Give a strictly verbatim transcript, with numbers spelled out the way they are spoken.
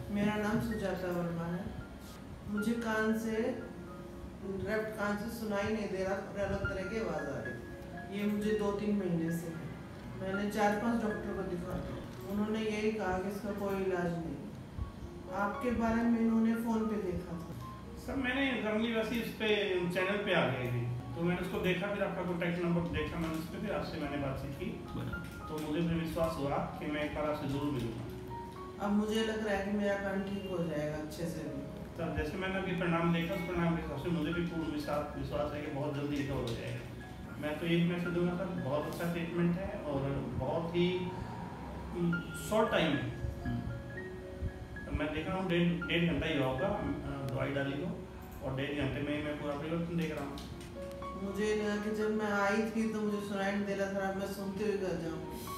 मेरा नाम सुजाता वर्मा है। मुझे कान से लेफ्ट कान से सुनाई नहीं दे रहा, अलग तरह की आवाज़ आ रही। ये मुझे दो तीन महीने से है। मैंने चार पांच डॉक्टर को दिखाया, उन्होंने यही कहा कि इसका कोई इलाज नहीं। आपके बारे में इन्होंने फ़ोन पे देखा था। सर मैंने करनी वैसे इस पे चैनल पे आ गई थी, तो मैंने उसको देखा, फिर आपका कॉन्टैक्ट नंबर देखा मैंने उस पर, फिर आपसे मैंने बातचीत की, तो मुझे फिर विश्वास हुआ कि मैं एक बार आपसे जरूर मिलूँगा। अब मुझे लग रहा है कि मेरा कान ठीक हो जाएगा अच्छे से। तब जैसे मैंने अभी परिणाम देखा, उस परिणाम के हिसाब से मुझे भी पूर्ण विश्वास विश्वास है कि बहुत जल्दी रिकवर हो जाएगा। मैं तो यही मैसेज दूंगा सर, बहुत अच्छा ट्रीटमेंट है और बहुत ही शॉर्ट टाइम है। तो मैं देख रहा हूँ डेढ़ डेढ़ घंटा ही होगा दवाई डाली को, और डेढ़ घंटे में मैं पूरा परिवर्तन देख रहा हूँ। मुझे लगा कि जब मैं आई थी तो मुझे सुनाई नहीं दे रहा था, मैं सुनते हुए कर जाऊँ।